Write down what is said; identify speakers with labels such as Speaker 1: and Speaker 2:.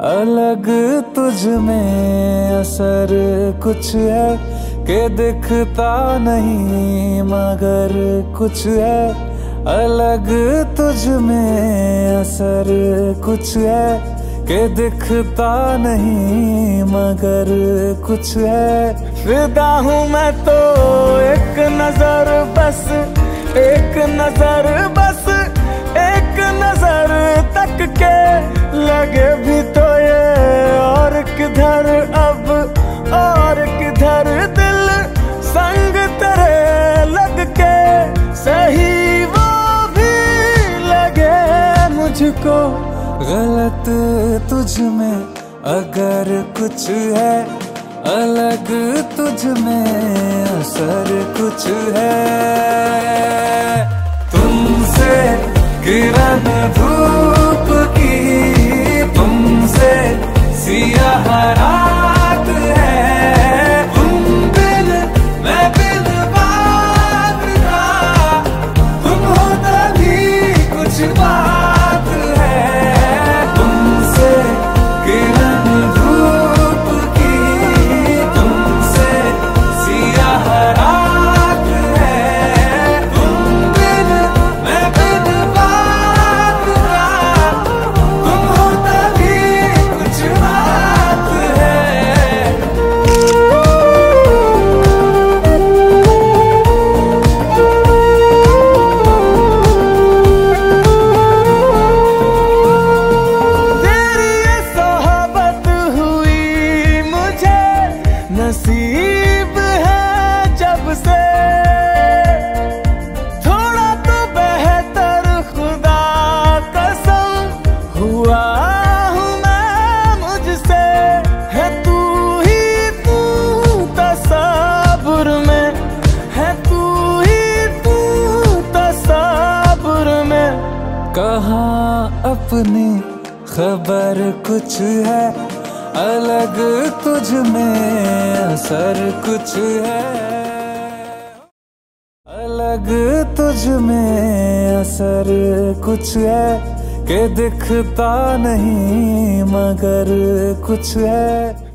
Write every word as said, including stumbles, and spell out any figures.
Speaker 1: अलग तुझ में असर कुछ है कि दिखता नहीं मगर कुछ है। अलग तुझ में असर कुछ है कि दिखता नहीं मगर कुछ है। फिदा हूँ मैं तो एक नजर बस, एक नजर बस, एक नजर तक के लगे भी तो ये और किधर अब और किधर दिल संग तेरे लग के सही वो भी लगे मुझको। गलत तुझ में अगर कुछ है, अलग तुझ में असर कुछ है। तुमसे किरण धूप की, तुमसे सियाह रात है। तुम बिन मैं बिन बात का, तुम हो तभी कुछ बात है। तुमसे किरण धूप की, तुमसे सियाह रात है। तुम बिन मैं बिन बात का, तुम हो तभी कुछ बात है। तेरी ये सोहबत हुई मुझे नसीब है जब से। थोड़ा तो बेहतर खुदा कसम हुआ हूँ मैं मुझसे। है तू ही तू तसव्वुर में, है तू ही तू तसव्वुर में। कहाँ अपनी खबर कुछ है, अलग तुझ में असर कुछ है। अलग तुझ में असर कुछ है कि दिखता नहीं मगर कुछ है।